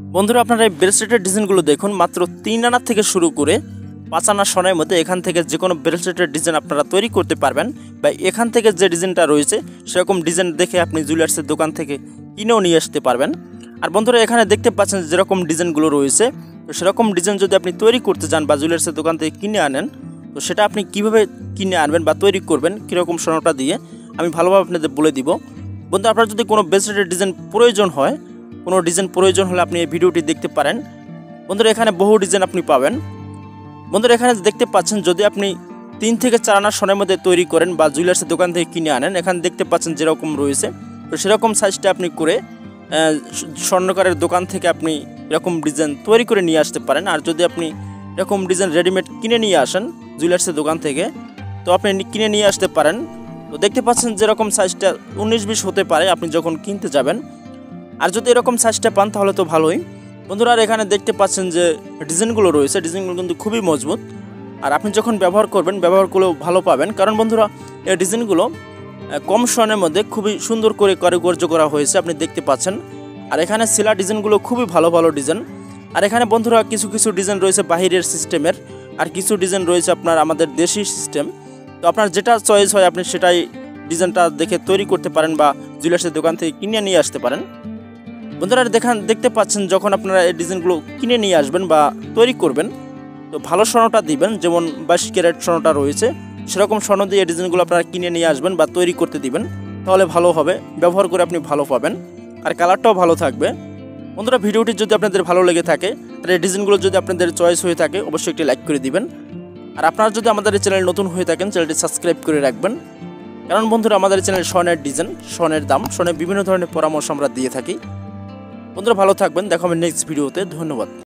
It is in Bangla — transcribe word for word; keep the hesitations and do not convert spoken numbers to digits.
বন্ধুরা আপনারা এই ব্রেসলেটের ডিজাইনগুলো দেখুন, মাত্র তিন আনা থেকে শুরু করে পাঁচ আনা সোনার মধ্যে এখান থেকে যে কোনো ব্রেসলেটের ডিজাইন আপনারা তৈরি করতে পারবেন। বা এখান থেকে যে ডিজাইনটা রয়েছে সেরকম ডিজাইন দেখে আপনি জুয়েলার্সের দোকান থেকে কিনেও নিয়ে আসতে পারবেন। আর বন্ধুরা এখানে দেখতে পাচ্ছেন যেরকম ডিজাইনগুলো রয়েছে, তো সেরকম ডিজাইন যদি আপনি তৈরি করতে যান বা জুয়েলার্সের দোকান থেকে কিনে আনেন, তো সেটা আপনি কিভাবে কিনে আনবেন বা তৈরি করবেন, কীরকম সোনাটা দিয়ে আমি ভালোভাবে আপনাদের বলে দিব। বন্ধু আপনার যদি কোনো ব্রেসলেটের ডিজাইন প্রয়োজন হয়, কোনো ডিজাইন প্রয়োজন হলে আপনি এই ভিডিওটি দেখতে পারেন। বন্ধুরা এখানে বহু ডিজাইন আপনি পাবেন। বন্ধুরা এখানে দেখতে পাচ্ছেন যদি আপনি তিন থেকে চার আনা সোনার মধ্যে তৈরি করেন বা জুয়েলার্সের দোকান থেকে কিনে আনেন, এখানে দেখতে পাচ্ছেন যেরকম রয়েছে, তো সেরকম সাইজটা আপনি করে স্বর্ণকারের দোকান থেকে আপনি এরকম ডিজাইন তৈরি করে নিয়ে আসতে পারেন। আর যদি আপনি এরকম ডিজাইন রেডিমেড কিনে নিয়ে আসেন জুয়েলার্সের দোকান থেকে, তো আপনি কিনে নিয়ে আসতে পারেন। তো দেখতে পাচ্ছেন যেরকম সাইজটা উনিশ বিশ হতে পারে আপনি যখন কিনতে যাবেন। আর যদি এরকম সাইজটা পান তাহলে তো ভালোই। বন্ধুরা আর এখানে দেখতে পাচ্ছেন যে ডিজাইনগুলো রয়েছে, ডিজাইনগুলো কিন্তু খুবই মজবুত। আর আপনি যখন ব্যবহার করবেন ব্যবহার করলেও ভালো পাবেন, কারণ বন্ধুরা এই ডিজাইনগুলো কম সময়ের মধ্যে খুবই সুন্দর করে কারুকার্য করা হয়েছে, আপনি দেখতে পাচ্ছেন। আর এখানে সিলা ডিজাইনগুলো খুবই ভালো ভালো ডিজাইন। আর এখানে বন্ধুরা কিছু কিছু ডিজাইন রয়েছে বাহিরের সিস্টেমের, আর কিছু ডিজাইন রয়েছে আপনার আমাদের দেশি সিস্টেম। তো আপনার যেটা চয়েস হয় আপনি সেটাই ডিজাইনটা দেখে তৈরি করতে পারেন বা জুয়েলার্সের দোকান থেকে কিনে নিয়ে আসতে পারেন। বন্ধুরা দেখান দেখতে পাচ্ছেন যখন আপনারা এই ডিজাইনগুলো কিনে নিয়ে আসবেন বা তৈরি করবেন, তো ভালো স্বর্ণটা দিবেন, যেমন বাইশ ক্যারেট স্বর্ণটা রয়েছে সেরকম স্বর্ণ দিয়ে এই ডিজাইনগুলো আপনারা কিনে নিয়ে আসবেন বা তৈরি করতে দিবেন, তাহলে ভালো হবে, ব্যবহার করে আপনি ভালো পাবেন আর কালারটাও ভালো থাকবে। বন্ধুরা ভিডিওটি যদি আপনাদের ভালো লেগে থাকে, তাহলে এই ডিজাইনগুলো যদি আপনাদের চয়েস হয়ে থাকে অবশ্যই একটি লাইক করে দিবেন। আর আপনারা যদি আমাদের এই চ্যানেল নতুন হয়ে থাকেন চ্যানেলটি সাবস্ক্রাইব করে রাখবেন, কারণ বন্ধুরা আমাদের চ্যানেল স্বর্ণের ডিজাইন, স্বর্ণের দাম, স্বর্ণের বিভিন্ন ধরনের পরামর্শ আমরা দিয়ে থাকি। বন্ধুরা ভালো থাকবেন, দেখা হবে নেক্সট ভিডিওতে। ধন্যবাদ।